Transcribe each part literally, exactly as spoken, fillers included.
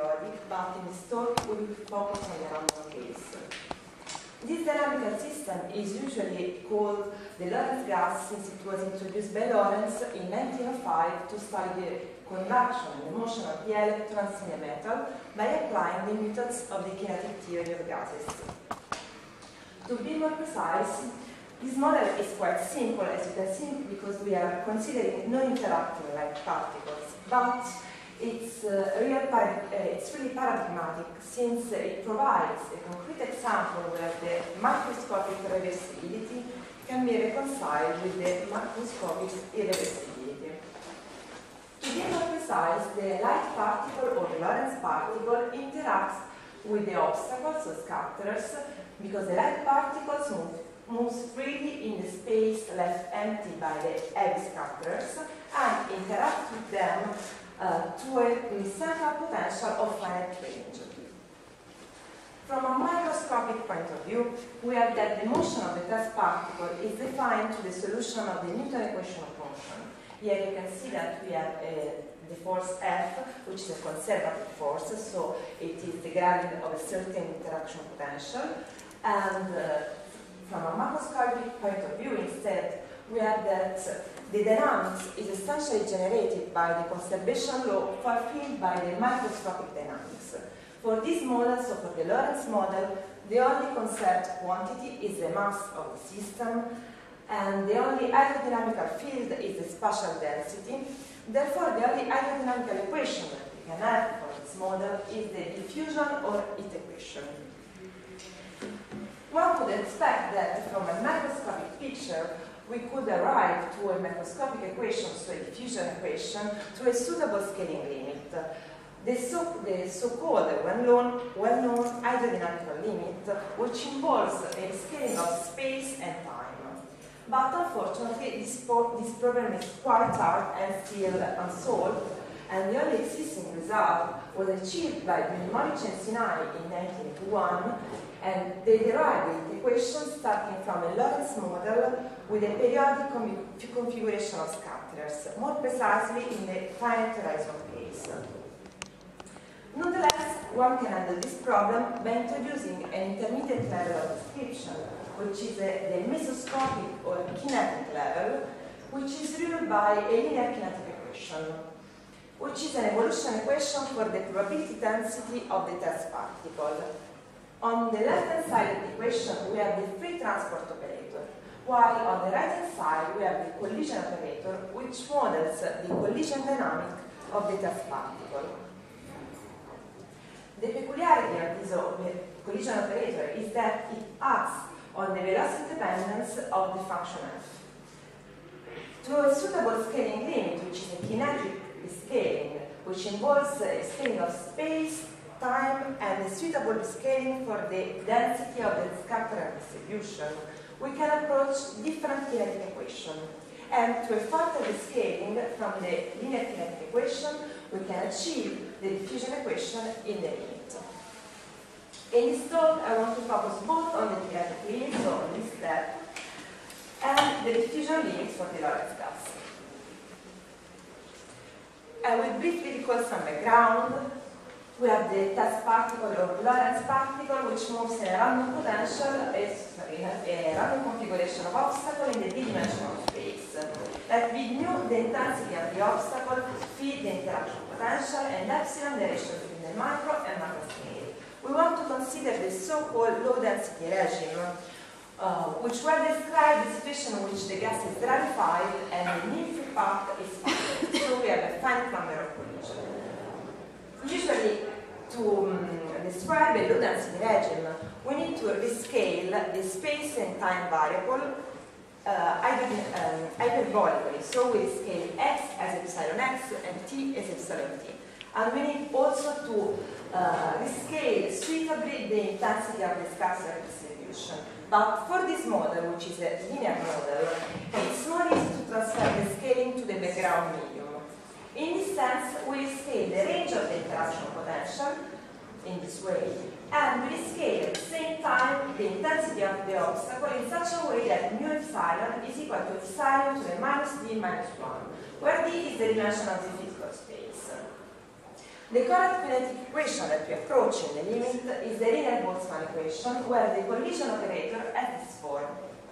periodic, but in this talk we will focus on the random case. This dynamical system is usually called the Lorentz gas since it was introduced by Lorentz in nineteen oh five to study the conduction and the motion of the electrons in a metal by applying the methods of the kinetic theory of gases. To be more precise, this model is quite simple, as you can see, because we are considering non-interacting light particles, but it's, uh, real uh, it's really paradigmatic since it provides a concrete example where the macroscopic reversibility can be reconciled with the macroscopic irreversibility. To be more precise, the light particle or the Lorentz particle interacts with the obstacles or scatterers because the light particles move moves freely in the space left empty by the heavy scatterers and interacts with them uh, to a central potential of finite range. From a microscopic point of view, we have that the motion of the test particle is defined to the solution of the Newton equation of motion. Here you can see that we have uh, the force F, which is a conservative force, so it is the gradient of a certain interaction potential, and uh, from a macroscopic point of view, instead, we have that the dynamics is essentially generated by the conservation law fulfilled by the microscopic dynamics. For this model, so for the Lorentz model, the only conserved quantity is the mass of the system, and the only hydrodynamical field is the spatial density. Therefore, the only hydrodynamical equation that we can have for this model is the diffusion or heat equation. One would expect that from a macroscopic picture, we could arrive to a macroscopic equation, so a diffusion equation, to a suitable scaling limit. The so-called so well-known well hydrodynamical limit, which involves a scaling of space and time. But unfortunately, this, this problem is quite hard and still unsolved, and the only existing result was achieved by Mimolich and Sinai in nineteen eighty-one, and they derived the equation starting from a Lorentz model with a periodic configuration of scatterers, more precisely in the finite horizon case. Nonetheless, one can handle this problem by introducing an intermediate level of description, which is a, the mesoscopic or kinetic level, which is ruled by a linear kinetic equation, which is an evolution equation for the probability density of the test particle. On the left-hand side of the equation, we have the free transport operator, while on the right-hand side, we have the collision operator, which models the collision dynamic of the test particle. The peculiarity of this collision operator is that it acts on the velocity dependence of the function f. Through a suitable scaling limit, which is a kinetic scaling, which involves a scaling of space, time, and a suitable scaling for the density of the scatterer distribution, we can approach different kinetic equations. And through a further scaling from the linear kinetic equation, we can achieve the diffusion equation in the limit. In this talk, I want to focus both on the kinetic limit, so on this step, and the diffusion limits for the Lorentz gas. I will briefly recall some background. We have the test particle or Lorentz particle, which moves in a random potential, a, sorry, a random configuration of obstacle in the d-dimensional space. Let V mu, the intensity of the obstacle, phi the interaction potential, and epsilon the ratio between the micro and macro scale. We want to consider the so-called low-density regime, uh, which will describe the situation in which the gas is rarefied and the mean-free path is found. So we have a finite number of collisions. Usually, to um, describe a low-density regime, we need to rescale the space and time variable uh, um, hyperbolically. So we scale x as epsilon x and t as epsilon t. And we need also to uh, rescale suitably the intensity of the scatter distribution. But for this model, which is a linear model, it's more easy to transfer the scaling to the background medium. In this sense, we scale the range of the interaction potential in this way, and we scale at the same time the intensity of the obstacle in such a way that mu epsilon is equal to epsilon to the minus d minus one, where d is the dimension of the physical space. The correct kinetic equation that we approach in the limit is the linear Boltzmann equation, where the collision operator has this form.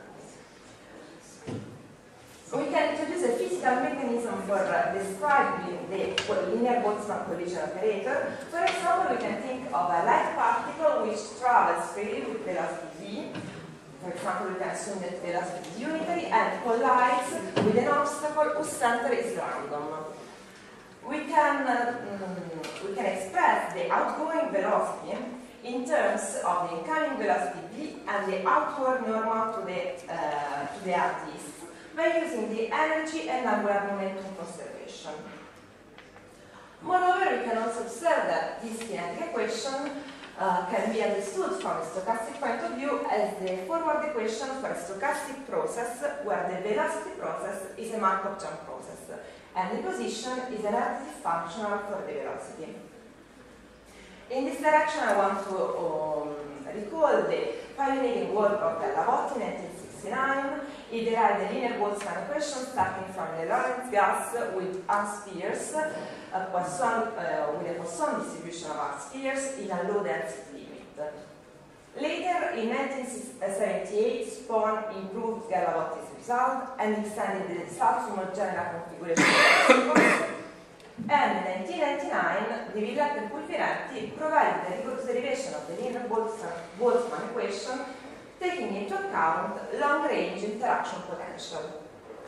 We can introduce a physical mechanism for uh, describing the linear Boltzmann collision operator. For example, we can think of a light particle which travels freely with velocity v. For example, we can assume that velocity is unitary and collides with an obstacle whose center is random. We can, uh, mm, we can express the outgoing velocity in terms of the incoming velocity v and the outward normal to the, uh, to the artist by using the energy and angular momentum conservation. Moreover, we can also observe that this kinetic equation uh, can be understood from a stochastic point of view as the forward equation for a stochastic process where the velocity process is a Markov jump process and the position is an additive functional for the velocity. In this direction, I want to um, recall the pioneering work of Gallavotti in nineteen sixty-nine. He derived the linear Boltzmann equation starting from the Lorentz gas with R spheres, a Poisson, uh, with a Poisson distribution of R spheres in a low density limit. Later, in nineteen seventy-eight, Spohn improved Gallavotti's result and extended the results to more general configuration of particles. And in nineteen ninety-nine, De Villette and Pulvirenti provided the rigorous derivation of the linear Boltzmann equation, taking into account long-range interaction potential.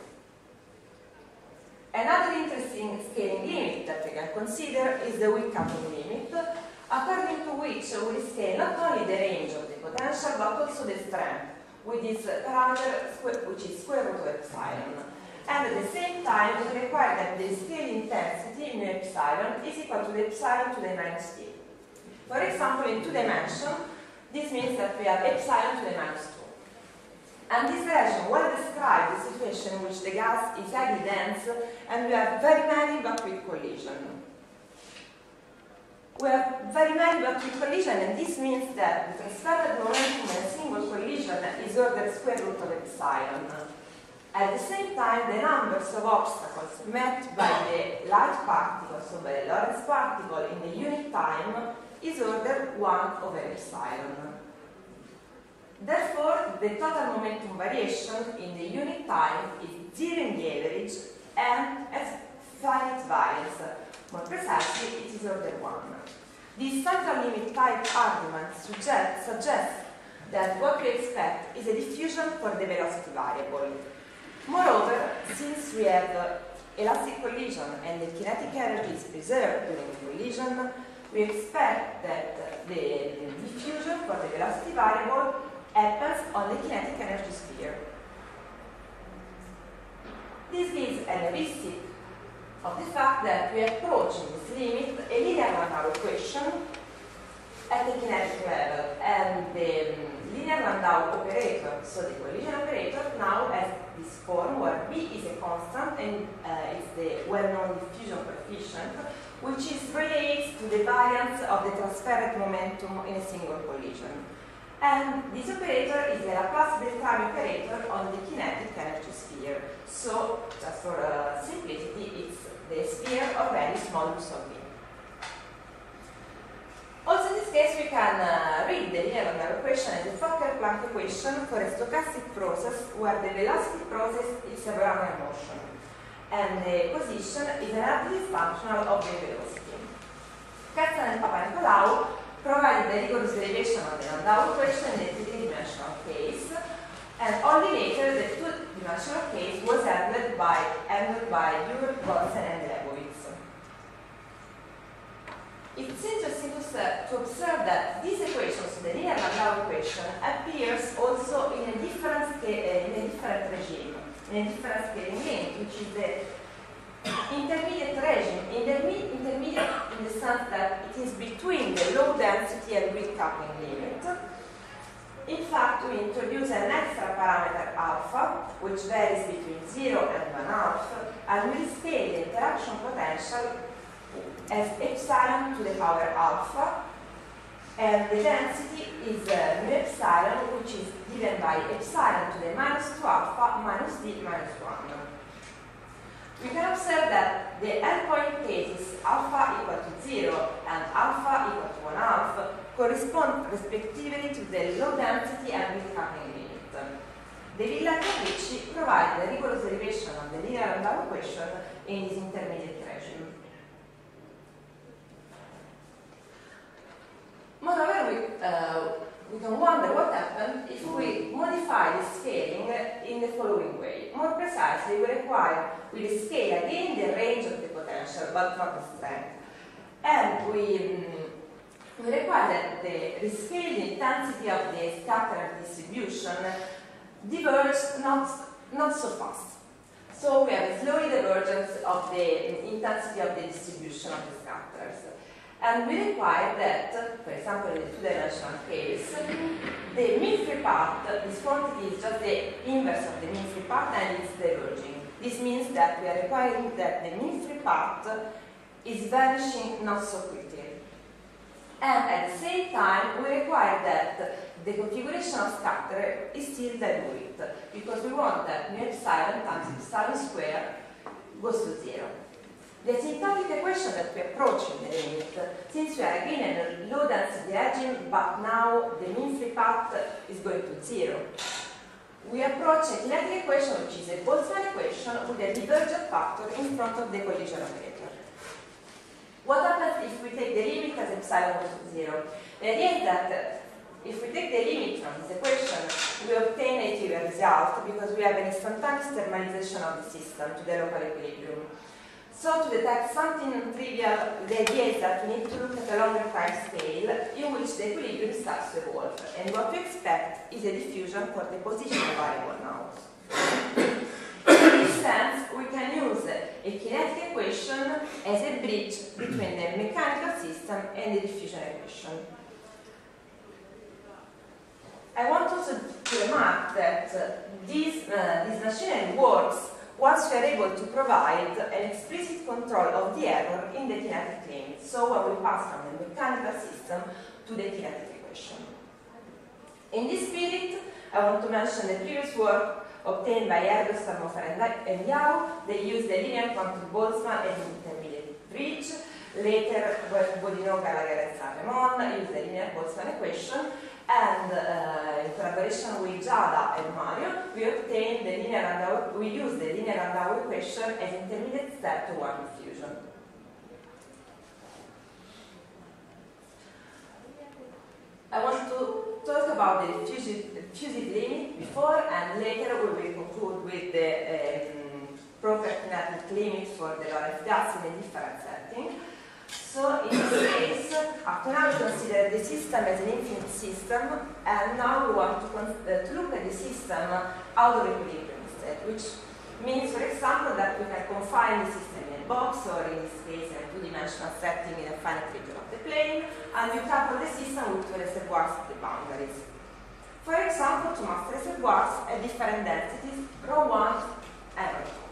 Another interesting scaling limit that we can consider is the weak coupling limit, according to which we scale not only the range of the potential but also the strength, with this parameter which is square root of epsilon. And at the same time, we require that the scale intensity mu epsilon is equal to the epsilon to the minus t. For example, in two dimensions, this means that we have epsilon to the minus two. And this relation well describes the situation in which the gas is highly dense and we have very many but with collision. We have very many but with collision, and this means that the transferred momentum in a single collision is ordered square root of epsilon. At the same time, the numbers of obstacles met by the light particle, so by the Lorentz particle in the unit time, is ordered one over epsilon. Therefore, the total momentum variation in the unit time is zero in the average and has finite variance. More precisely, it is order one. This central limit type argument suggest, suggests that what we expect is a diffusion for the velocity variable. Moreover, since we have uh, elastic collision and the kinetic energy is preserved during the collision, we expect that uh, the, the diffusion for the velocity variable happens on the kinetic energy sphere. This gives an heuristic of the fact that we approach in this limit a linear Landau equation at the kinetic level, and the um, linear Landau operator, so the collision operator, now has this form where B is a constant and uh, is the well-known diffusion coefficient, which is related to the variance of the transferred momentum in a single collision. And this operator is the Laplace-Beltrami operator on the kinetic energy sphere. So, just for uh, simplicity, it's the sphere of value modulus of V. Also, in this case, we can uh, read the linear Landau equation as the Fokker-Planck equation for a stochastic process where the velocity process is a Brownian motion and the position is an additive functional of the velocity. Kasten and Papanikolaou provided the rigorous derivation of the Landau equation in the three-dimensional case, and only later the two-dimensional case was handled by, handled by Ure, Gonsen, and Lebowitz. It's interesting to, to observe that this equation, so the linear Landau equation, appears also in a different, uh, in a different regime, in a different scaling limit, which is the intermediate regime, interme intermediate in the sense that it is between the low density and weak coupling limit. In fact, we introduce an extra parameter alpha, which varies between zero and one half, and we scale the interaction potential as epsilon to the power alpha, and the density is uh, mu epsilon, which is given by epsilon to the minus two alpha minus d minus one. We can observe that the endpoint cases alpha equal to zero correspond respectively to the low density and weak coupling limit. De Villa and Ricci provide the rigorous derivation of the linear Landau equation in this intermediate regime. Moreover, we, uh, we can wonder what happened if we modify the scaling in the following way. More precisely, we require, we scale again the range of the potential, but not the strength. And we, um, we require that the rescaled intensity of the scatter distribution diverges not, not so fast. So we have a slow divergence of the intensity of the distribution of the scatters. And we require that, for example, in the two-dimensional case, the mean-free part, this quantity is just the inverse of the mean-free part and it's diverging. This means that we are requiring that the mean-free part is vanishing not so quickly. And at the same time, we require that the configuration of scatter is still dilute, because we want that mu epsilon times epsilon squared goes to zero. The asymptotic equation that we approach in the limit, since we are again in a low density regime, but now the mean free path is going to zero. We approach a kinetic equation, which is a Boltzmann equation with a divergent factor in front of the collision operator. What happens if we take the limit as epsilon goes to zero? The idea is that if we take the limit from this equation, we obtain a trivial result because we have an instantaneous thermalization of the system to the local equilibrium. So to detect something trivial, the idea is that we need to look at a longer time scale in which the equilibrium starts to evolve. And what we expect is a diffusion for the position variable now. In this sense, we can use a kinetic equation as a bridge between the mechanical system and the diffusion equation. I want also to remark that uh, this, uh, this machinery works once we are able to provide an explicit control of the error in the kinetic limit, so when we pass from the mechanical system to the kinetic equation. In this spirit, I want to mention the previous work obtained by Erdos, Stammhofer, and Yau. They used the linear quantum Boltzmann as an intermediate bridge. Later, Bodino, Gallagher, and Saint-Raymond used the linear Boltzmann equation. And uh, in collaboration with Giada and Mario, we obtained the linear Landau, we used the linear Landau equation as intermediate step to one diffusion. I want to talk about the diffusive, diffusive limit before, and later we will conclude with the um, proper kinetic limit for the Lorentz gas in a different setting. So in this case, up to now we consider the system as an infinite system, and now we want to, uh, to look at the system out of equilibrium instead, which means, for example, that we can confine the system in a box, or in this case in a two-dimensional setting in a finite region of the plane, and we couple the system with two reservoirs at the boundaries. For example, two mass reservoirs at different densities, rho one and rho two.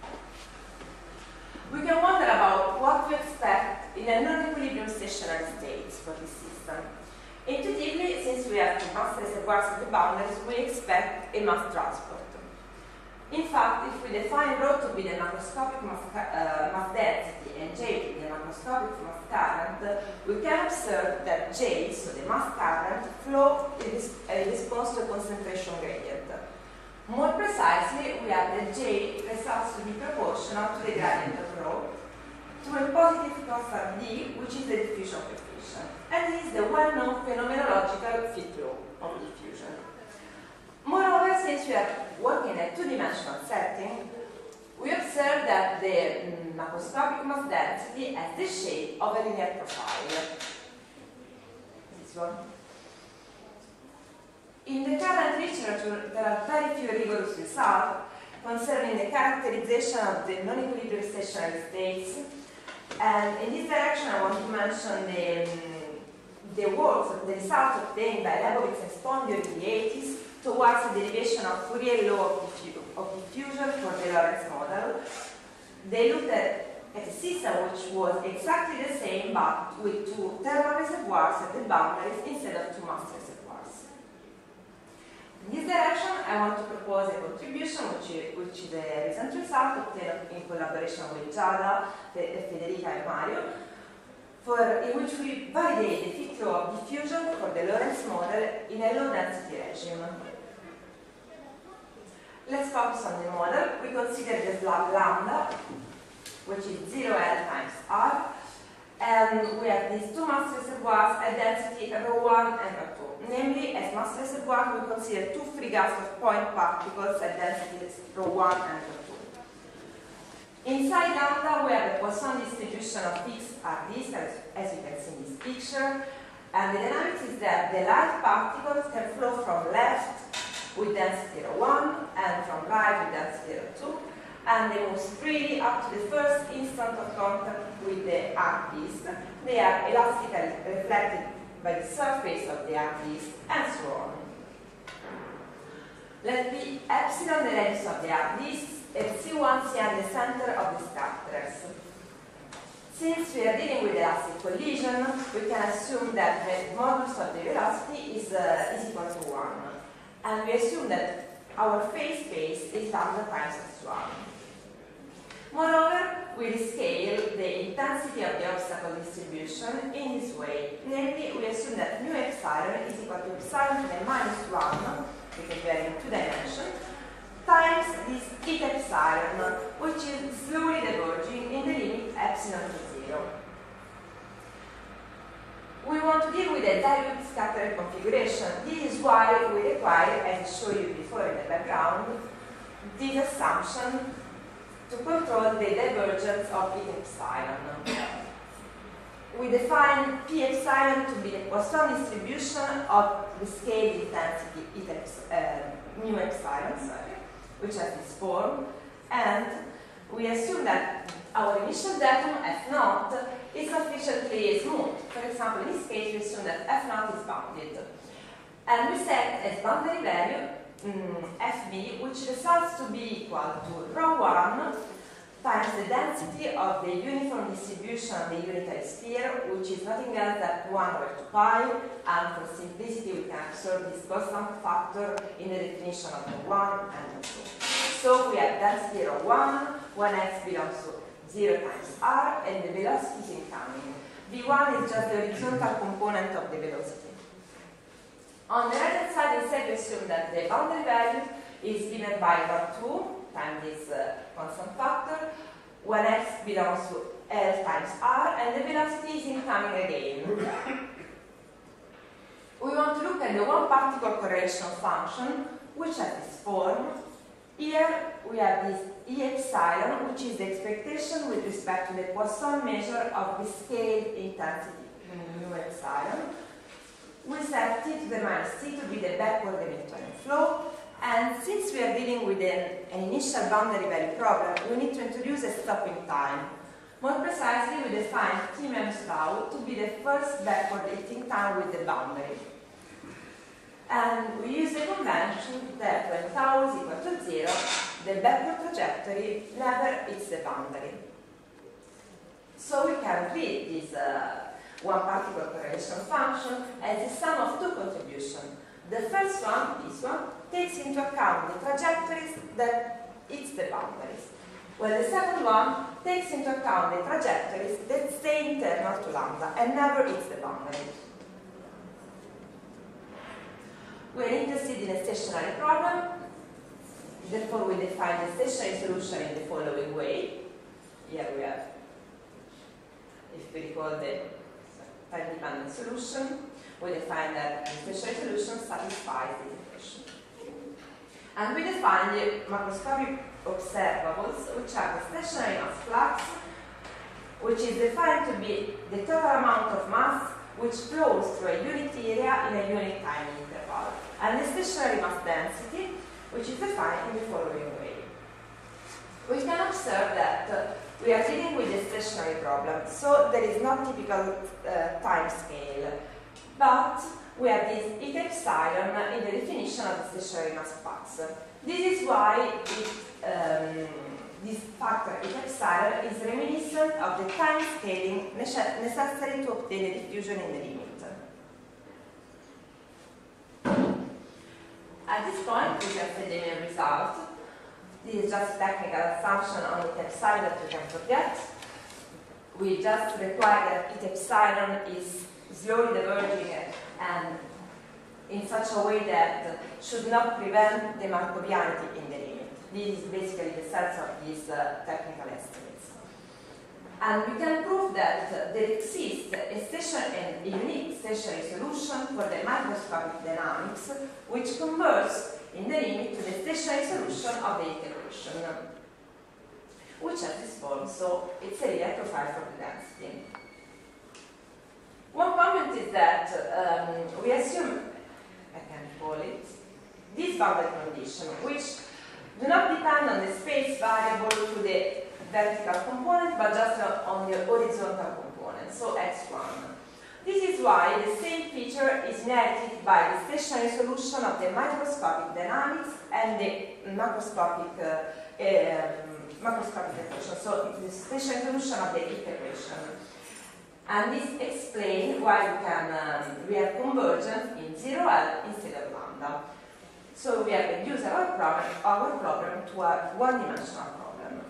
We can wonder about what we expect in a non-equilibrium stationary state for this system. Intuitively, since we have two mass reservoirs at the boundaries, we expect a mass transport. In fact, if we define rho to be the macroscopic mass, uh, mass density and J to be the macroscopic mass current, we can observe that J, so the mass current, flow in response to a concentration gradient. More precisely, we have that J results to be proportional to the gradient of rho to a positive constant D, which is the diffusion coefficient. And this is the well-known phenomenological fit law of diffusion. Moreover, since we are working in a two-dimensional setting, we observe that the mm, macroscopic mass density has the shape of a linear profile. This one. In the current literature, there are very few rigorous results concerning the characterization of the non-equilibrium stationary states. And in this direction, I want to mention the, um, the works, the results obtained by Leibowitz and Spondio in the eighties towards the derivation of Fourier law of, diffu of diffusion for the Lorentz model. They looked at, at a system which was exactly the same, but with two thermal reservoirs at the boundaries instead of two mass reservoirs. In this direction, I want to propose a contribution, which is, which is a recent result obtained in collaboration with Giada, Federica, and Mario, for, in which we validate the fit law of diffusion for the Lorentz model in a low-density regime. Let's focus on the model. We consider the slab lambda, which is zero L times R, and we have these two mass reservoirs at density rho one and rho two. Namely, as mass reservoir, we consider two free gas of point particles at densities rho one and rho two. Inside lambda, we have a Poisson distribution of fixed R Ds, as, as you can see in this picture. And the dynamics is that the light particles can flow from left with density rho one and from right with density rho two. And they move freely up to the first instant of contact with the arc disk. They are elastically reflected by the surface of the arc disk, and so on. Let be epsilon the radius of the arc disk, and C one C n the center of the scatters. Since we are dealing with elastic collision, we can assume that the modulus of the velocity is, uh, is equal to one. And we assume that our phase space is lambda times S one. Moreover, we rescale the intensity of the obstacle distribution in this way. Namely, we assume that mu epsilon is equal to epsilon to the minus one, because we are in two dimensions, times this it epsilon, which is slowly diverging in the limit epsilon to zero. We want to deal with a dilute scatter configuration. This is why we require, as I showed you before in the background, this assumption to control the divergence of it epsilon. We define P epsilon to be the Poisson distribution of the scale intensity it epsilon, uh, mu epsilon, sorry, which has this form, and we assume that our initial datum F naught is sufficiently smooth. For example, in this case, we assume that F naught is bounded, and we set as boundary value Mm, F B, which results to be equal to rho one times the density of the uniform distribution of the unitary sphere, which is nothing else than one over two pi, and for simplicity we can observe this constant factor in the definition of the one and the two. So we have density rho one when x belongs to zero times r, and the velocity is incoming. V one is just the horizontal component of the velocity. On the right-hand side, instead, we assume that the boundary value is given by rho two times this uh, constant factor when x belongs to L times r, and the velocity is incoming again. We want to look at the one-particle correlation function, which has this form. Here we have this E epsilon, which is the expectation with respect to the Poisson measure of the scale intensity mu epsilon. We set t to the minus t to be the backward Hamiltonian flow, and since we are dealing with an, an initial boundary value problem, we need to introduce a stopping time. More precisely, we define t minus tau to be the first backward hitting time with the boundary. And we use the convention that when tau is equal to zero, the backward trajectory never hits the boundary. So we can read this uh, one particle correlation function as the sum of two contributions. The first one, this one, takes into account the trajectories that hits the boundaries, while the second one takes into account the trajectories that stay internal to lambda and never hits the boundary. We are interested in a stationary problem, therefore we define the stationary solution in the following way. Here we have, if we recall the time-dependent solution, we define that the stationary solution satisfies this equation. And we define the macroscopic observables, which are the stationary mass flux, which is defined to be the total amount of mass which flows through a unit area in a unit time interval, and the stationary mass density, which is defined in the following way. We can observe that uh, we are dealing with a stationary problem, so there is no typical uh, time scale, but we have this E epsilon in the definition of the stationary mass flux. This is why it, um, this factor E epsilon is reminiscent of the time scaling necessary to obtain a diffusion in the limit. At this point, we just see the main result. This is just a technical assumption on the epsilon that we can forget. we just require that it epsilon is slowly diverging and in such a way that should not prevent the Markovianity in the limit. This is basically the sense of these uh, technical estimates. And we can prove that uh, there exists a, station, a unique stationary solution for the microscopic dynamics which converges in the limit to the stationary solution of the equation, which has this form, so it's a real profile for the density. One comment is that um, we assume, I can call it, this boundary condition, which do not depend on the space variable to the vertical component, but just on the horizontal component, so x one. This is why the same feature is inherited by the stationary solution of the microscopic dynamics and the macroscopic uh, um, macroscopic equation, so the stationary solution of the heat equation. And this explains why we can um, we have convergence in zero L instead of lambda. So we have reduced our problem, our problem to a one-dimensional problem.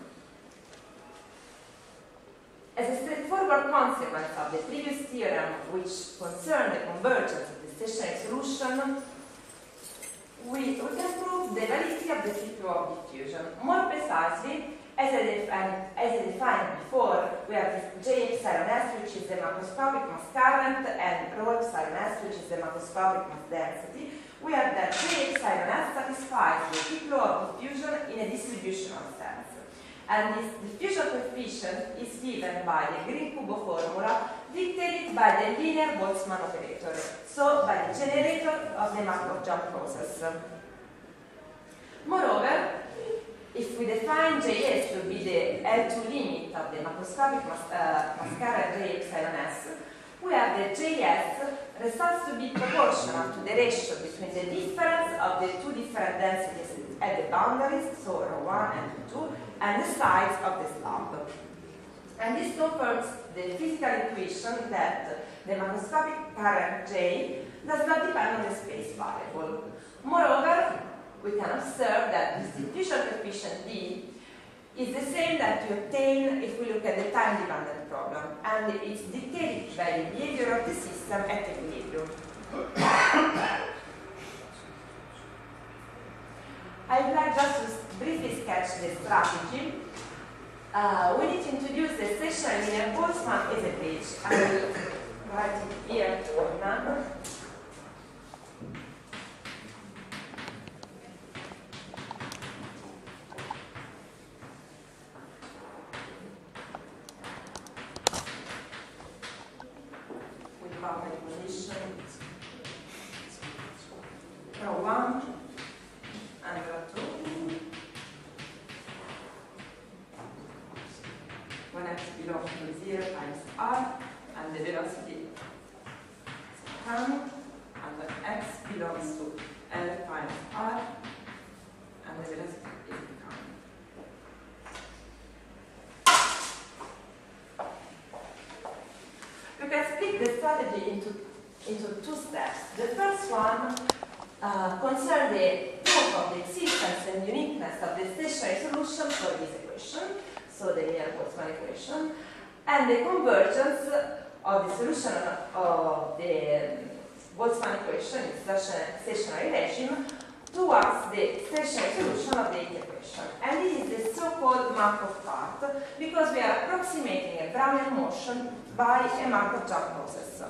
As a straightforward consequence of the previous theorem, which concerned the convergence of the stationary solution, we, we can prove the validity of the free flow of diffusion. More precisely, as I, defined, as I defined before, we have this J epsilon S, which is the macroscopic mass current, and rho epsilon S, which is the macroscopic mass density. We have that J epsilon S satisfies the free flow of diffusion in a distributional sense. And this diffusion coefficient is given by the Green-Kubo formula dictated by the linear Boltzmann operator, so by the generator of the Markov-Jump process. Moreover, if we define J S to be the L two limit of the macroscopic mas uh, mascara J epsilon S, we have the J S results to be proportional to the ratio between the difference of the two different densities at the boundaries, so rho one and rho two, and the size of the slab. And this confirms the physical intuition that the macroscopic current J does not depend on the space variable. Moreover, we can observe that this diffusion coefficient D is the same that we obtain if we look at the time-dependent problem, and it's dictated by the behavior of the system at equilibrium. I would like just to briefly sketch the strategy. Uh, we need to introduce the stationary linear Boltzmann as a bridge. I will write it here for now. With boundary condition rho one and rho two. When x belongs to zero times r, and the velocity is come, and when x belongs to L times r, and the velocity is come. We can split the strategy into, into two steps. The first one uh, concerns the proof of the existence and uniqueness of the stationary solution for this equation, so the linear Boltzmann equation, and the convergence of the solution of the Boltzmann equation in stationary regime towards the stationary solution of the equation. And this is the so-called Markov part, because we are approximating a Brownian motion by a Markov-Jump process.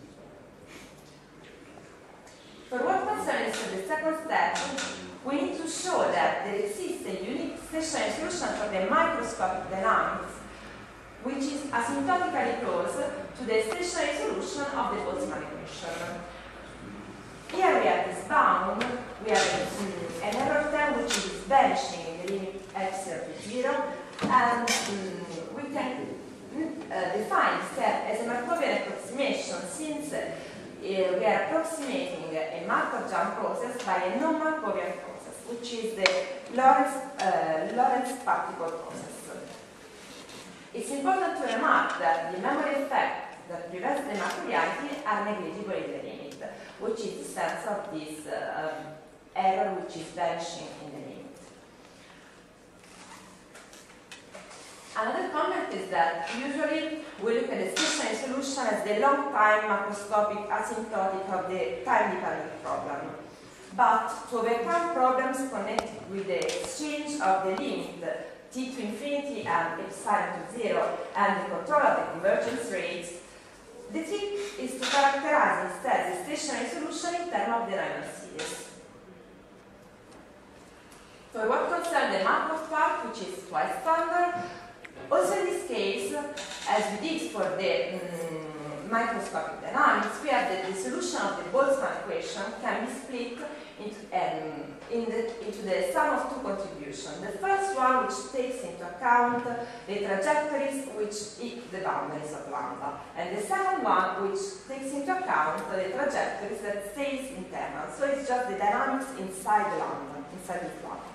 For what concerns the second step, we need to show that there exists a unique stationary solution for the microscopic dynamics, which is asymptotically close to the stationary solution of the Boltzmann equation. Here we have this bound, we have um, an error term which is vanishing in the limit epsilon to zero, and um, we can uh, define instead as a Markovian approximation, since uh, we are approximating a Markov-Jump process by a non-Markovian process, which is the Lorentz, uh, Lorentz particle process. It's important to remark that the memory effect that prevents the Markovianity are negligible in the limit, which is the sense of this uh, um, error which is vanishing in the limit. Another comment is that usually we look at the stationary solution as the long time macroscopic asymptotic of the time-dependent problem. But to overcome problems connected with the exchange of the limit t to infinity and epsilon to zero and the control of the convergence rates, the trick is to characterize instead the stationary solution in terms of the Riemann series. For what concerns the Markov part, which is twice standard, also in this case, as we did for the um, microscopic dynamics, we have that the solution of the Boltzmann equation can be split into, um, in the, into the sum of two contributions. The first one, which takes into account the trajectories which hit the boundaries of lambda, and the second one, which takes into account the trajectories that stays internal. So it's just the dynamics inside the lambda, inside the lambda.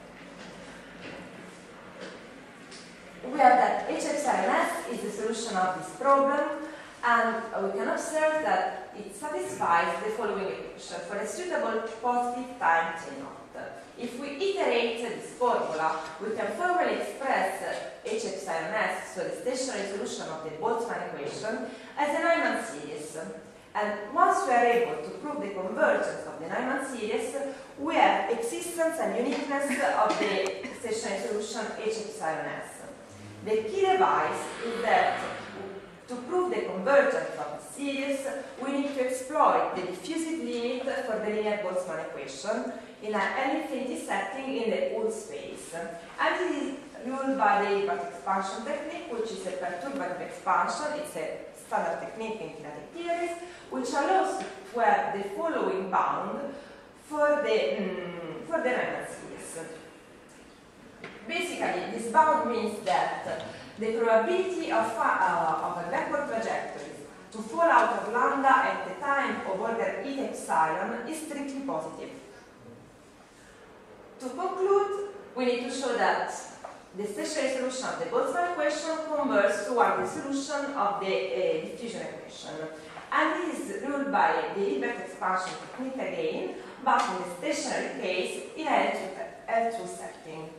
We have that H epsilon s is the solution of this problem, and we can observe that it satisfies the following equation for a suitable positive time T naught. If we iterate this formula, we can formally express H epsilon s, so the stationary solution of the Boltzmann equation, as a Riemann series. And once we are able to prove the convergence of the Riemann series, we have existence and uniqueness of the stationary solution H epsilon s. The key device is that to prove the convergence of the series, we need to exploit the diffusive limit for the linear Boltzmann equation in an infinity setting in the whole space. And it is ruled by the Hilbert expansion technique, which is a perturbative expansion. It's a standard technique in kinetic theories, which allows to have the following bound for the, mm, for the Riemann series. Basically, this bound means that the probability of, uh, of a backward trajectory to fall out of lambda at the time of order e epsilon is strictly positive. To conclude, we need to show that the stationary solution of the Boltzmann equation converges toward the solution of the uh, diffusion equation. And this is ruled by the Hilbert expansion technique again, but in the stationary case in L two setting.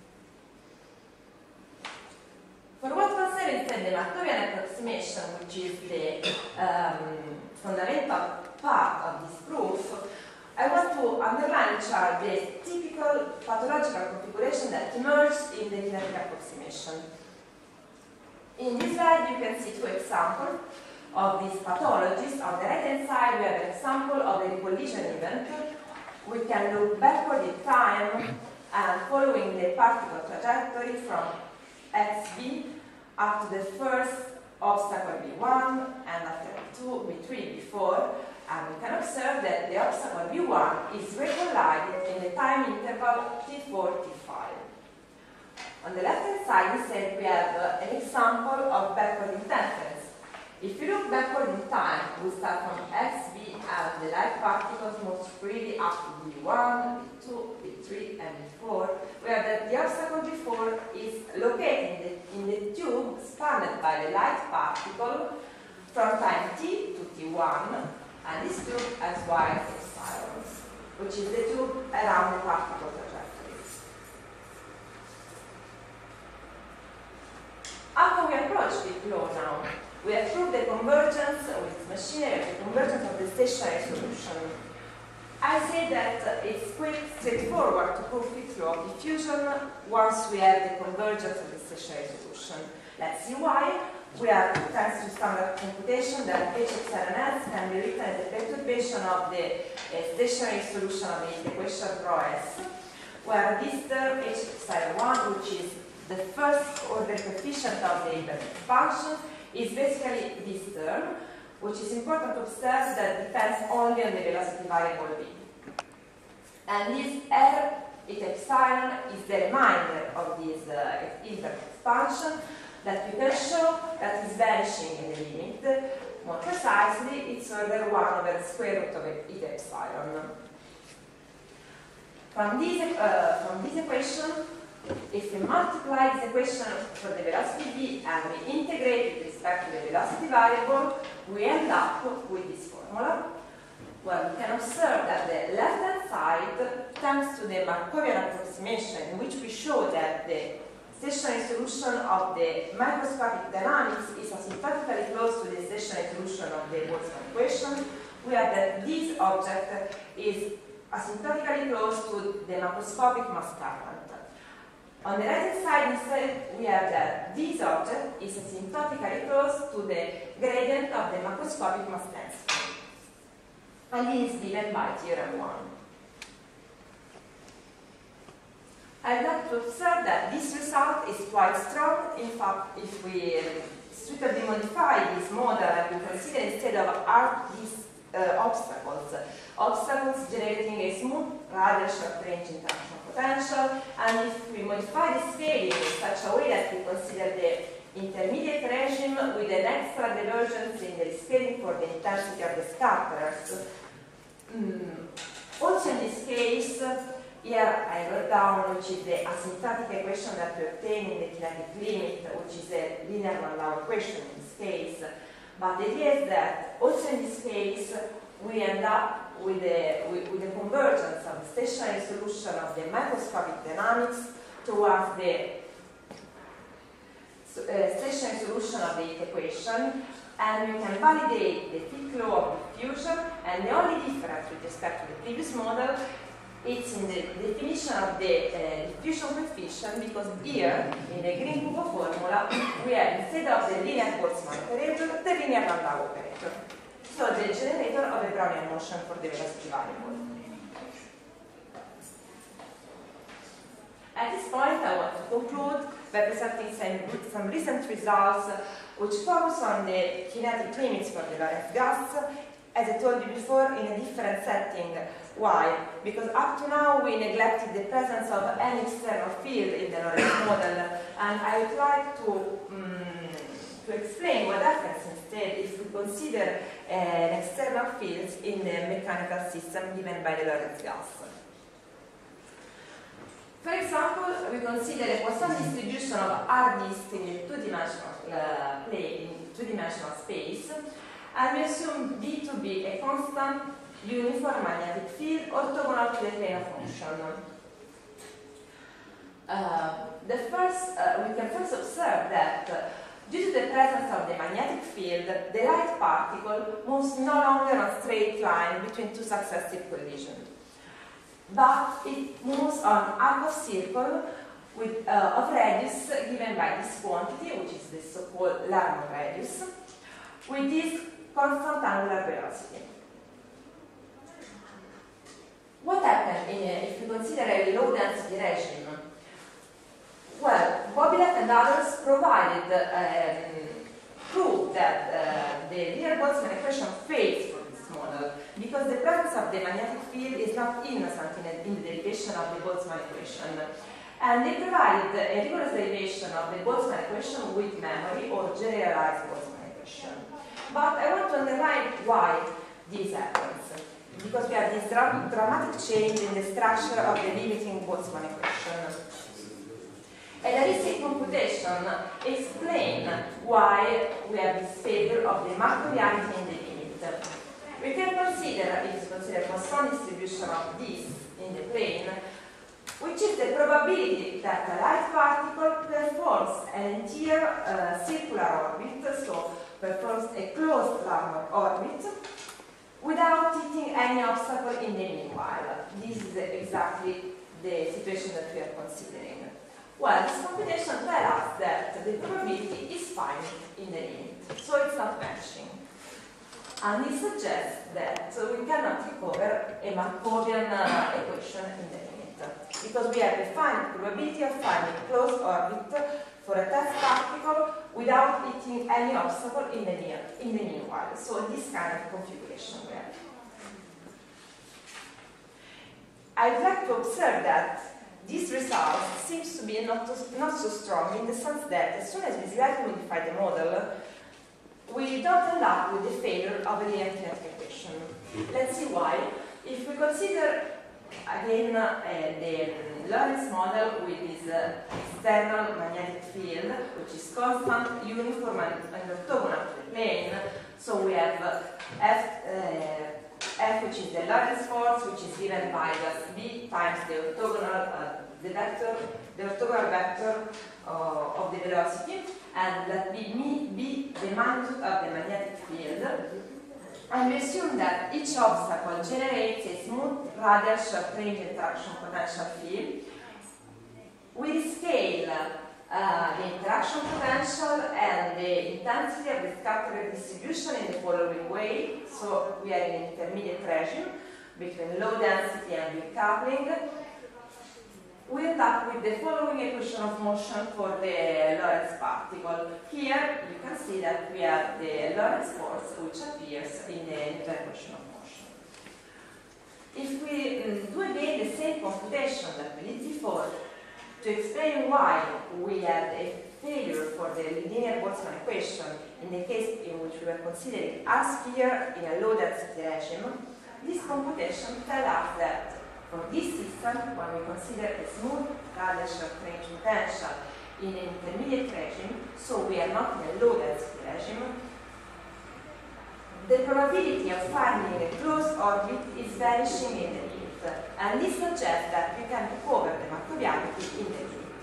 For what concerns instead the Markovian approximation, which is the um, fundamental part of this proof, I want to underline which are the typical pathological configuration that emerge in the kinetic approximation. In this slide you can see two examples of these pathologies. On the right hand side we have an example of a recollision event. We can look backward in time and following the particle trajectory from xv up to the first obstacle b one and after b two, b three, b four, and we can observe that the obstacle b one is recollided in the time interval t four, t five. On the left hand side instead we have uh, an example of backward interference. If you look backward in time, we start from xv and the light particles move freely up to b one, b two, b three, and b four, where the, the obstacle b four is located in the, in the tube spanned by the light particle from time t to t one, and this tube has y epsilon, which is the tube around the particle trajectory. How can we approach this law now? We have proved the convergence with machinery, the convergence of the stationary solution. I say that uh, it's quite straightforward to prove Fick's law of diffusion once we have the convergence of the stationary solution. Let's see why. We have, thanks to standard computation, that H epsilon s can be written as the perturbation of the uh, stationary solution of the equation rho s, where this term H epsilon one, which is the first order coefficient of the Hilbert expansion, is basically this term, which is important to observe that depends only on the velocity variable v. And this R it epsilon is the remainder of this uh, Hilbert expansion that you can show that is vanishing in the limit. More precisely, it's order one over the square root of it epsilon. From this, uh, from this equation, if we multiply this equation for the velocity v and we integrate with respect to the velocity variable, we end up with this formula, where we can observe that the left-hand side, thanks to the Markovian approximation, in which we show that the stationary solution of the microscopic dynamics is asymptotically close to the stationary solution of the Boltzmann equation, we have that this object is asymptotically close to the macroscopic mass current. On the right hand side instead, we have that this object is asymptotically close to the gradient of the macroscopic mass density. And this is given by theorem one. I'd like to observe that this result is quite strong. In fact, if we suitably modify this model and we consider instead of R these uh, obstacles, obstacles generating a smooth, rather short-range interaction potential, and if we modify the scaling in such a way that we consider the intermediate regime with an extra divergence in the scaling for the intensity of the scatterers. Mm. Also in this case, here I wrote down which is the asymptotic equation that we obtain in the kinetic limit, which is a linear one-law equation in this case. But the idea is that also in this case, we end up with the, with, with the convergence of the stationary solution of the microscopic dynamics towards the uh, stationary solution of the equation, and we can validate the Fick law of diffusion, and the only difference with respect to the previous model it's in the definition of the uh, diffusion coefficient, because here, in the Green-Kubo formula, we have, instead of the linear Boltzmann operator, the linear Landau operator. So the generator of a Brownian motion for the velocity variable. At this point, I want to conclude by presenting some, some recent results which focus on the kinetic limits for the Lorentz gas, as I told you before, in a different setting. Why? Because up to now we neglected the presence of an external field in the Lorentz model, and I would like to, um, to explain what happens instead if we consider uh, an external field in the mechanical system given by the Lorentz gas. For example, we consider a Poisson distribution of R disk in a two-dimensional uh, plane, in two-dimensional space, and we assume D to be a constant uniform magnetic field orthogonal to the planar function. Uh, the first, uh, we can first observe that uh, due to the presence of the magnetic field, the light particle moves no longer on a straight line between two successive collisions, but it moves on arc of circle with, uh, of radius given by this quantity, which is the so-called Larmor radius, with this constant angular velocity. What happened in, uh, if we consider a low density regime? Well, Bobilet and others provided um, proof that uh, the linear Boltzmann equation fails for this model because the presence of the magnetic field is not innocent in, a, in the derivation of the Boltzmann equation. And they provided a rigorous derivation of the Boltzmann equation with memory or generalized Boltzmann equation. But I want to underline why this happens. Because we have this dra dramatic change in the structure of the limiting Boltzmann equation. And a recent computation explains why we have this failure of the Markovianity in the limit. We can consider, if we consider Poisson distribution of this in the plane, which is the probability that a light particle performs an entire uh, circular orbit, so performs a closed Larmor orbit, without hitting any obstacle in the meanwhile. This is exactly the situation that we are considering. Well, this computation tells us that the probability is fine in the limit, so it's not vanishing. And it suggests that we cannot recover a Markovian uh, equation in the limit, because we have a finite probability of finding closed orbit for a test particle without hitting any obstacle in the, near, in the meanwhile. So this kind of configuration we have. I'd like to observe that this result seems to be not, to, not so strong in the sense that as soon as we slightly modify the model, we don't end up with the failure of a linear kinetic equation. Let's see why. If we consider again uh, the Lorentz model with this uh, external magnetic field, which is constant, uniform, and, and orthogonal to the plane. So we have uh, F, uh, F, which is the Lorentz force, which is given by just B times the orthogonal, uh, the vector the orthogonal vector uh, of the velocity, and let B be the magnitude of the magnetic field. And we assume that each obstacle generates a smooth, radial, short-range interaction potential field. We scale uh, the interaction potential and the intensity of the scattering distribution in the following way. So we are in an intermediate regime between low density and big coupling. We end up with the following equation of motion for the Lorentz particle. Here you can see that we have the Lorentz force which appears in the equation of motion. If we um, do again the same computation that we did before to explain why we had a failure for the linear Boltzmann equation in the case in which we were considering a sphere in a low density regime, this computation tells us that for this system, when we consider a smooth radial short-range potential in an intermediate regime, so we are not in a low-density regime, the probability of finding a closed orbit is vanishing in the limit, and this suggests that we can recover the Markovianity in the limit.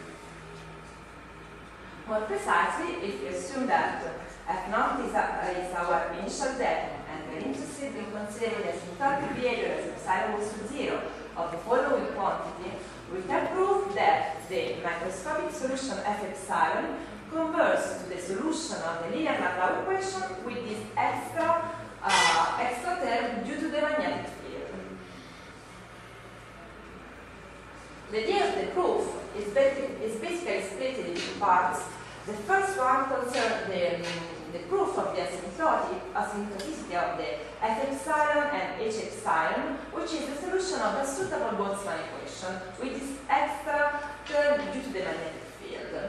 More precisely, if we assume that F naught is, is our initial depth, and we're interested in considering the asymptotic behavior as epsilon goes to zero of the following quantity, we can prove that the microscopic solution F epsilon converges to the solution of the linear Landau equation with this extra, uh, extra term due to the magnetic field. The idea of the proof is, is basically split into two parts. The first one concerns the, the proof of the asymptotic, asymptoticity of the F epsilon and H epsilon, which is the solution of a suitable Boltzmann equation with this extra term due to the magnetic field.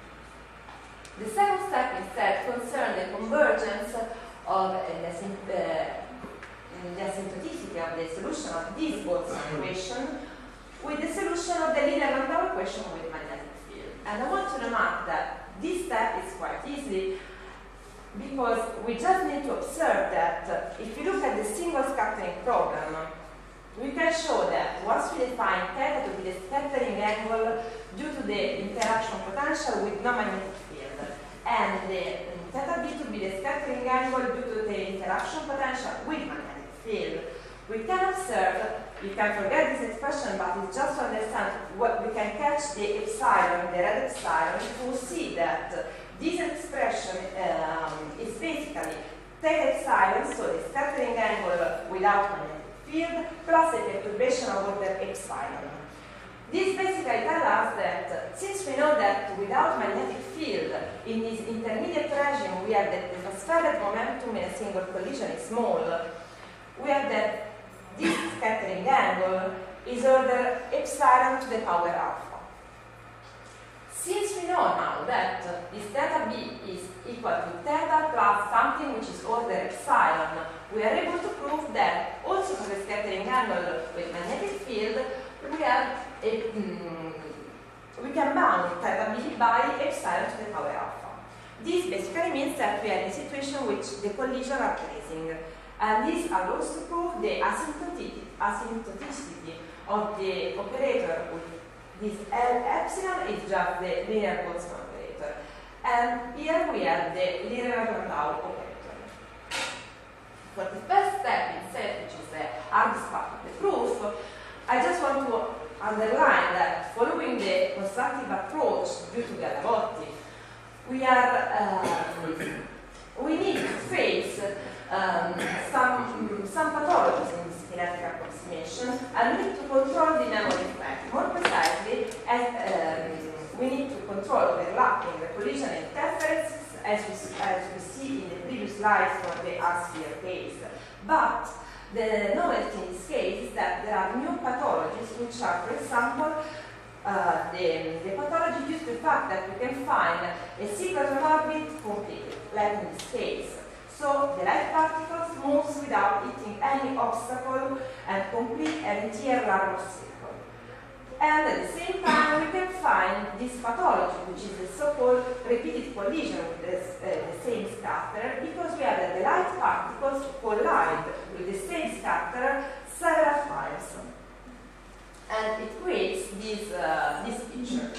The second step instead concerns the convergence of uh, the, uh, the asymptoticity of the solution of this Boltzmann equation with the solution of the linear Landau equation with magnetic field. And I want to remark that this step is quite easy because we just need to observe that uh, if you look at the single scattering problem, we can show that once we define theta to be the scattering angle due to the interaction potential with no magnetic field, and the um, theta b to be the scattering angle due to the interaction potential with magnetic field, we can observe, you can forget this expression, but it's just to understand what we can catch the epsilon, the red epsilon, to see that this expression um, is basically theta epsilon, so the scattering angle without magnetic field, plus a perturbation of order epsilon. This basically tells us that since we know that without magnetic field, in this intermediate regime, we have that the transferred momentum in a single collision is small, we have that this scattering angle is order epsilon to the power alpha. Since we know now that this theta b is equal to theta plus something which is order epsilon, we are able to prove that also for the scattering angle with magnetic field, we have a, mm, we can bound theta b by epsilon to the power alpha. This basically means that we are in a situation in which the collisions are tracing. And this allows to prove the asymptoticity of the operator with this L epsilon is just the linear Boltzmann operator. And here we have the linear Landau operator. For the first step instead, which is the hardest part of the proof, I just want to underline that following the constructive approach due to Gallavotti, we are uh, we need to face Um, some, some pathologies in this kinetic approximation, and we need to control the memory effect. More precisely, as, um, we need to control overlapping, the collision interferences, as we, as we see in the previous slides for the R-sphere case. But the novelty in this case is that there are new pathologies, which are, for example, uh, the, the pathology due to the fact that we can find a synchrotron orbit completed, like in this case. So the light particles moves without hitting any obstacle and complete an entire Larmor circle. And at the same time, we can find this pathology, which is the so-called repeated collision with this, uh, the same scatter, because we have that the light particles collide with the same scatter several times. and it creates this, uh, this picture.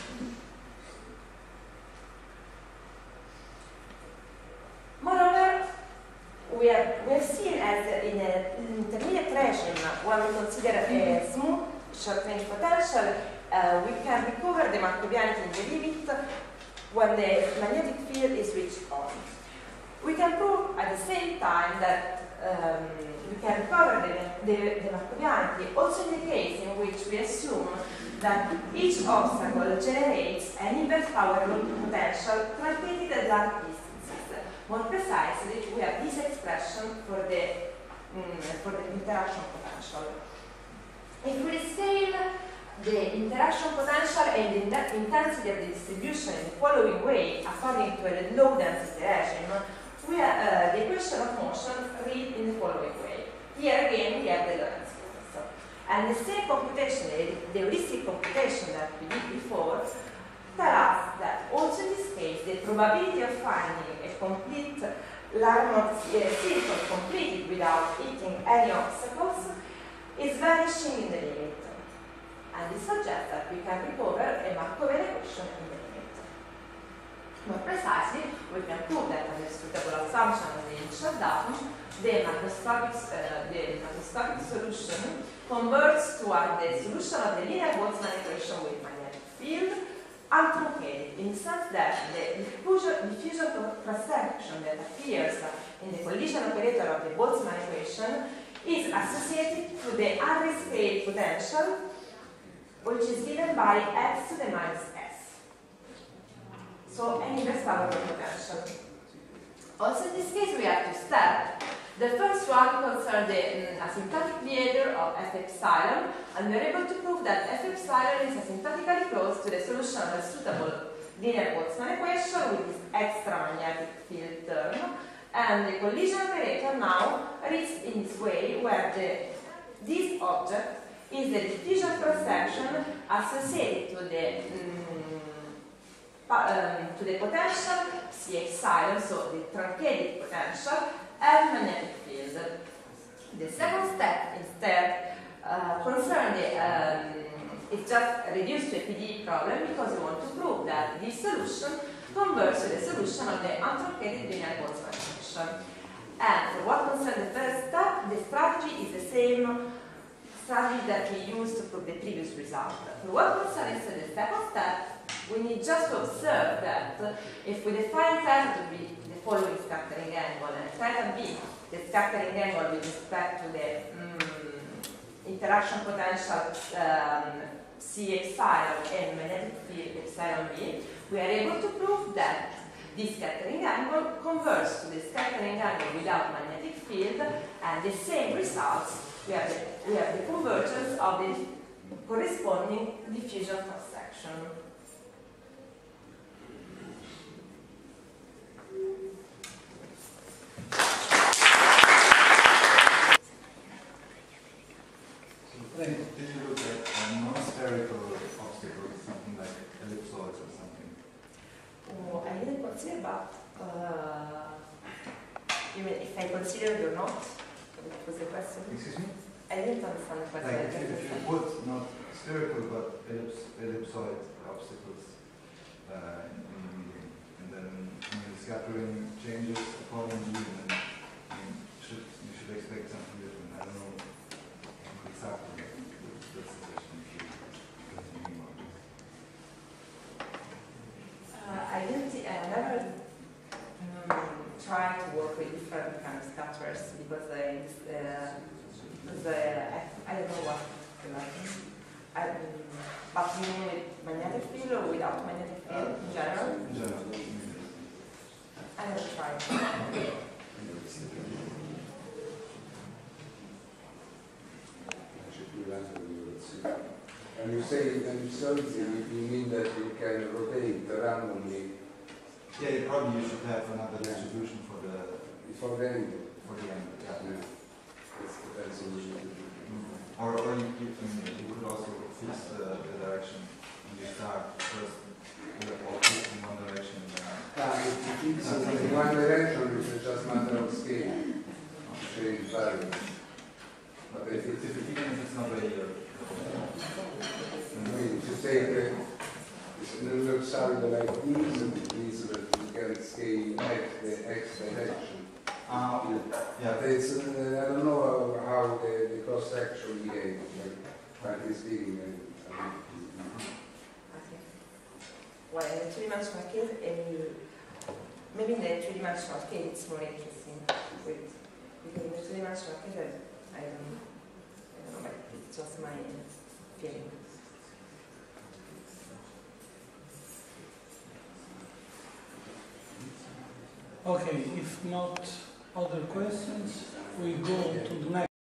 Moreover, we have, we have seen as in an intermediate regime, when we consider a smooth short-range potential, uh, we can recover the Markovianity in the limit when the magnetic field is switched on. We can prove at the same time that um, we can recover the, the, the Markovianity also in the case in which we assume that each obstacle generates an inverse power law potential truncated at large distances. More precisely, we have this expression for the, um, for the interaction potential. If we scale the interaction potential and the intensity of the distribution in the following way, according to a low density regime, we have uh, the equation of motion read in the following way. Here again we have the Lorentz force. And the same computation, the heuristic computation that we did before, tell us that also in this case the probability of finding a complete Larmor circle completed without hitting any obstacles is vanishing in the limit. And this suggests that we can recover a Markovian equation in the limit. More precisely, we can prove that under suitable assumption of the initial datum, the macroscopic, uh, the macroscopic solution converts toward the solution of the linear Boltzmann equation with magnetic field, untruncated in the sense that the diffusion, diffusion cross-section that appears in the collision operator of the Boltzmann equation is associated to the unrescaled potential, which is given by x to the minus s. So an inverse power law potential. Also in this case we have two steps. The first one concerns the um, asymptotic behavior of f epsilon, and we are able to prove that f epsilon is asymptotically close to the solution of a suitable linear Boltzmann equation with this extra magnetic field term. And the collision operator now reads in this way, where the, this object is the diffusion cross-section associated to the um, um, to the potential C epsilon, so the truncated potential, and magnetic field. The second step instead uh, concerns the um, it's just reduced to a P D E problem because we want to prove that this solution converts to the solution of the untruncated linear Boltzmann equation. And for what concerns the first step, the strategy is the same strategy that we used to prove the previous result. For what concerns the second step, we need just to observe that if we define theta to be the following scattering angle and theta b, the scattering angle with respect to the um, interaction potential um, C epsilon and magnetic field epsilon b, we are able to prove that this scattering angle converts to the scattering angle without magnetic field, and the same results, we have the, we have the convergence of the corresponding diffusion cross-section. Did you look at a non-spherical obstacle, something like ellipsoids or something? Oh, I didn't consider, but uh, you mean if I considered or not? That was the question. Excuse me? I didn't understand the question. Like if you, if you put not spherical but ellips, ellipsoid obstacles uh, in, in the medium, and then I mean, the scattering changes accordingly, and then I mean, should, you should expect something different. I don't know exactly. Uh, I didn't. I never um, tried to work with different kind of scatters because I, uh, because I, I don't know what. I, um, but you mean with magnetic field or without magnetic field uh, in general? In general. I never tried. And you say ellipsoids, you, you mean that you can rotate randomly? Yeah, you probably you should have another distribution for the For the angle. for the angle. Yeah. Yeah. That's, that's usually Mm-hmm. Or, or you, you, you could also fix the, the direction. You start first with all fixed in one direction. Ah, if you fix it in one direction, it's just a matter of scale. Change variance. But if, it, if it, even if it's not very uh, I mean, to take uh, it looks out like this, and it means that you can scale x the x direction. Uh, yeah. But it's, uh, I don't know how, how the, the cross section behaves, like, frankly speaking. I mean, Okay. Well, in the two-dimensional case, and maybe in the three-dimensional case, it's more interesting. With, because in the two-dimensional case, I, I don't, I don't know, but it's just my feeling. Okay, if not other questions, we go to the next.